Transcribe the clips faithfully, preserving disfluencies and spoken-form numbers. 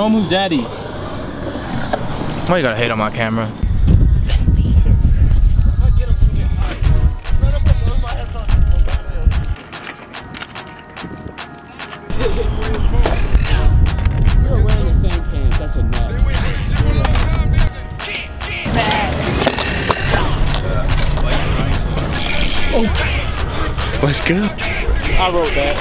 Mamu's daddy. Why you gotta hate on my camera? You're wearing the same pants, that's enough. Oh. Let's go. I wrote that.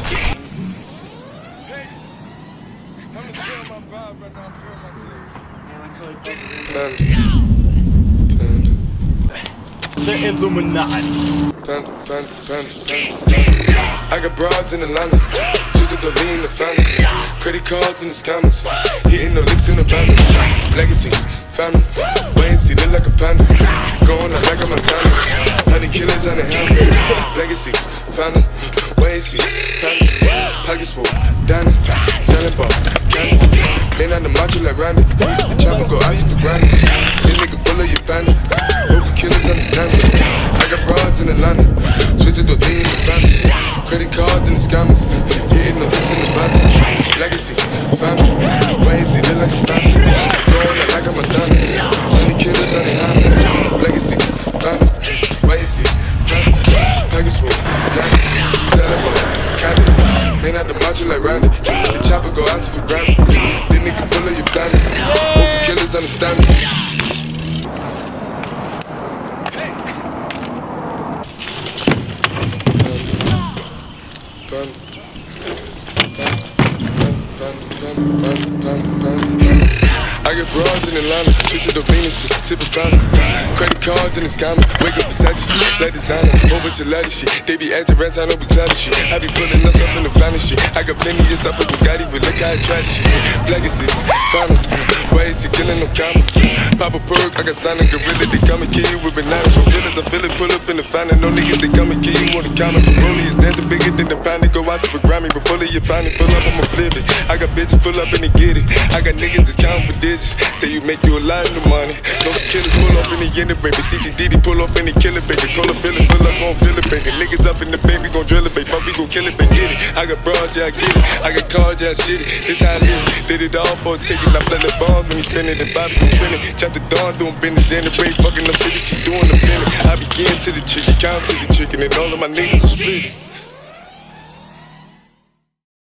The Illuminati. Panda, panda, panda, panda. I got broads in Atlanta, just to lean the family. Credit cards in the scammers, hitting the licks in the band. Legacies, family, wait and see, look like a panda. Going out like a Montana, honey killers on the helmets. Legacies, family, wait and see, family. Pockets full, Danny, selling ball, candy. Man on the macho like Randy, the chopper go out for granted. This nigga bullet your bandit, hope the killers understand me. I got broads in Atlanta, twisted to lean in the family. Credit cards and the scammers, hitting the licks in the band. Legacy, family, wait and see, look like a panda. Going out like a Montana, honey killers on the hands. Legacy, family, wait and see, family. Pockets full, Danny, selling ball, candy. Man out the macho like Randy, the chopper go out for granted. This nigga full of your bandit, hope the killers understand me. Panda, I get broads in Atlanta, twisted the Venus shit, sippin' fountain. Credit cards in the scammers, wake up beside shit, let designer, whole bunch of ladder shit. They be acting rats, I know we cloud shit. I be pulling us up in the finest shit. I got plenty just up with Bugatti, but look how I try this shit. Legacies, family, why is he killing no comma? Pop a perk, I got signed a gorilla, they come and kill you with bananas. From villas, I feel it, pull up in the fountain. No niggas, they come and kill you on the counter. But Broly is dancing bigger than the pound, they go out to the Grammy. But pull it, you pound it, pull up, I'ma flip it. I got bitches, pull up and they get it. I got niggas that's counting for digits. Say you make you a lot of money. No killers pull up in the end of baby. C T D D pull up in the killer baby. Call a feeling, pull up gon' feel it baby. Niggas up in the baby gon' drill it baby. Fuck we gon' kill it baby. Get it. I got broad, yeah I get it. I got cards, yeah I shit it. This how I live. Did it all for a ticket. I play the bombs when he spinning the Bobby gon' trending. Chop the dawn doing business in the race. Fucking up city, she doing the feeling. I begin to the chicken, count to the chicken, and all of my niggas are split.